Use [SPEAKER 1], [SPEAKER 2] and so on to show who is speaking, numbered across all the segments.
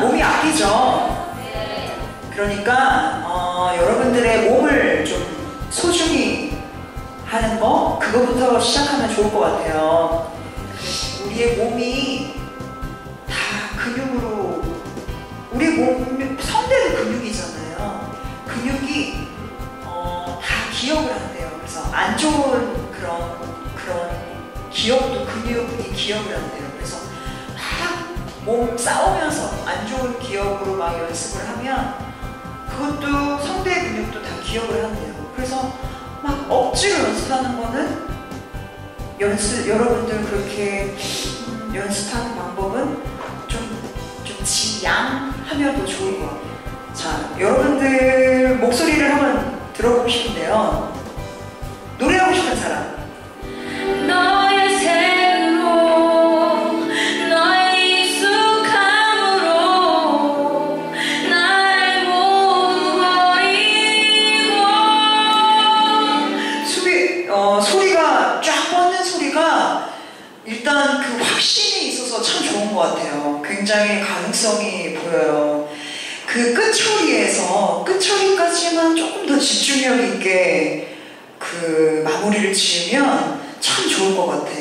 [SPEAKER 1] 몸이 아끼죠. 그러니까 여러분들의 몸을 좀 소중히 하는 거, 그거부터 시작하면 좋을 것 같아요. 우리의 몸이 다 근육으로, 우리 몸 성대도 근육이잖아요. 근육이 다 기억을 한대요. 그래서 안 좋은 그런 기억도 근육이 기억을 한대요. 그래서 막 몸 싸우면서 안 좋은 기억으로 막 연습을 하면 그것도 성대 근육도 다 기억을 한대요. 그래서 막 억지로 연습하는 거는 여러분들 그렇게 연습하는 방법은 좀 지양하면 더 좋을 것 같아요. 자, 여러분들 목소리를 한번 들어보고 싶은데요. 노래하고 싶은 사람.
[SPEAKER 2] 너의 색으로 너의 익숙함으로 나를 모두 버리고
[SPEAKER 1] 소리가 쫙 뻗는 소리가 일단 그 확신이 있어서 참 좋은 것 같아요. 굉장히 가능성이 보여요. 그 끝처리까지만 조금 더 집중력 있게 그 마무리를 지으면 참 좋을 것 같아.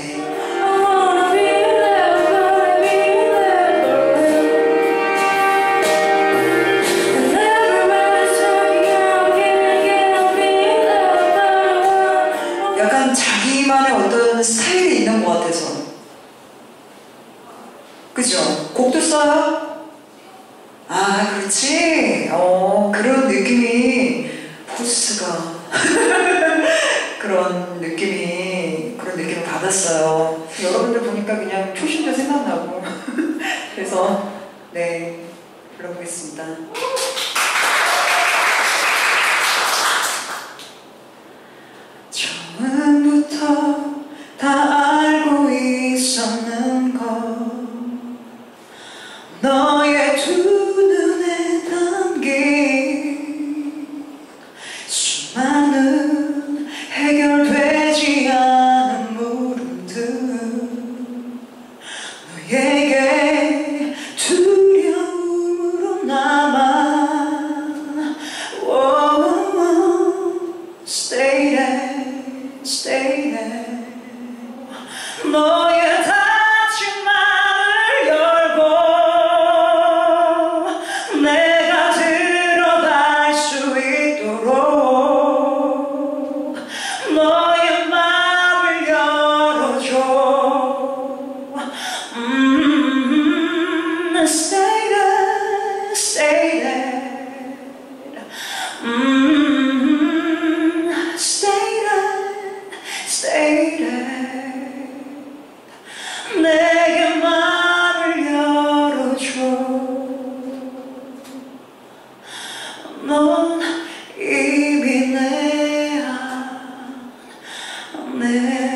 [SPEAKER 1] 약간 자기만의 어떤 스타일이 있는 것 같아서. 그죠? 곡도 써요? 아, 그렇지? 그런 느낌이, 포스가. 그런 느낌을 받았어요. 여러분들 보니까 그냥 초심도 생각나고. 그래서, 네, 불러보겠습니다. 처음부터 다 알고 있었는 걸, 너의 두 눈에 담긴 수많은 해결되지 않은 물음들, 너에게 두려움으로 남아. Stay there, stay there. 너의 닫힌 마음을 열고 내가 들어갈 수 있도록 너의 마음을 열어줘. Stay there, stay there. Stay there, stay there. 내게 마음을 열어줘. 넌 이미 내 안에